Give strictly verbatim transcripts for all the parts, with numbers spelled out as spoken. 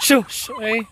Shush! Ay.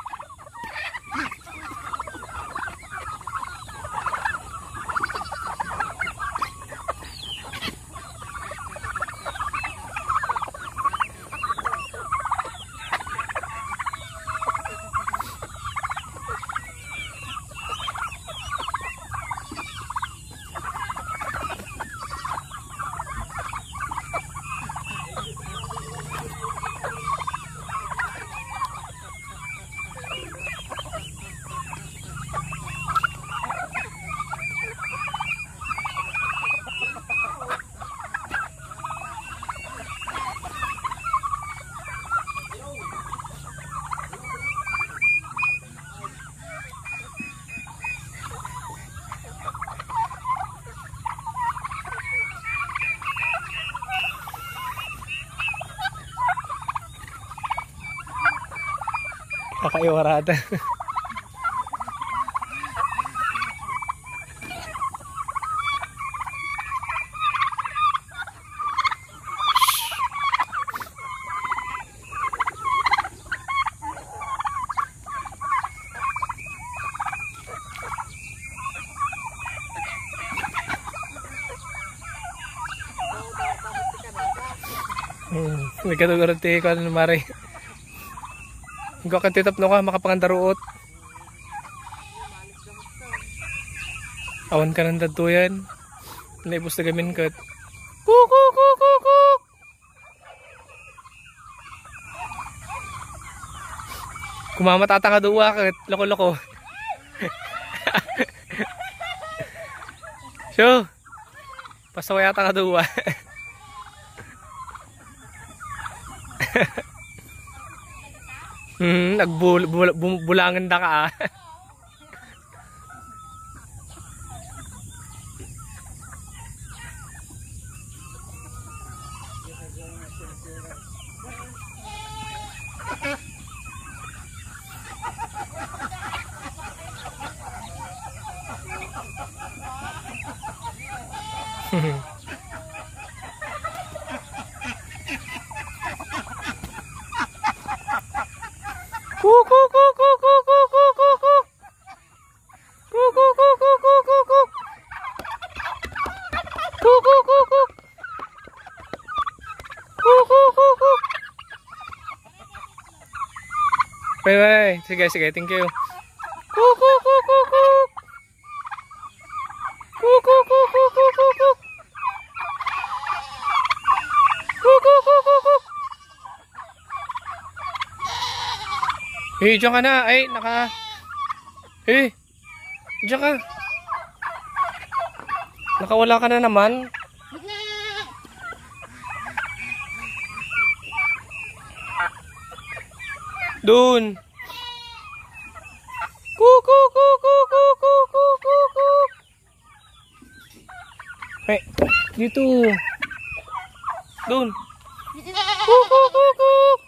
Kakaiwarada. Hmm, may katugurati ko ano mare. Ikaw kan titap no ka makapangandaruot. Awan ka ng datuyan. Naibos na gamin kat. Kuk kuk kuk kuk kuk. Kumamatata ka duwa kat. Loko loko. So, pasawayata ka duwa. Hmm, nagbulangan na ka ah. Kuk kuk kuk kuk kuk kuk kuk kuk kuk. Kuk kuk kuk kuk kuk kuk kuk. Kuk kuk kuk kuk. Kuk kuk kuk kuk. Bye bye. Sige sige, thank you. Kuk kuk kuk kuk kuk. Kuk kuk kuk kuk kuk kuk kuk. Kuk kuk kuk kuk kuk. Eh, diyan ka na. Ay, naka... Eh, diyan ka. Nakawala ka na naman. Doon. Kuku, kuku, kuku, kuku, kuku. Eh, dito. Doon. Kuku, kuku.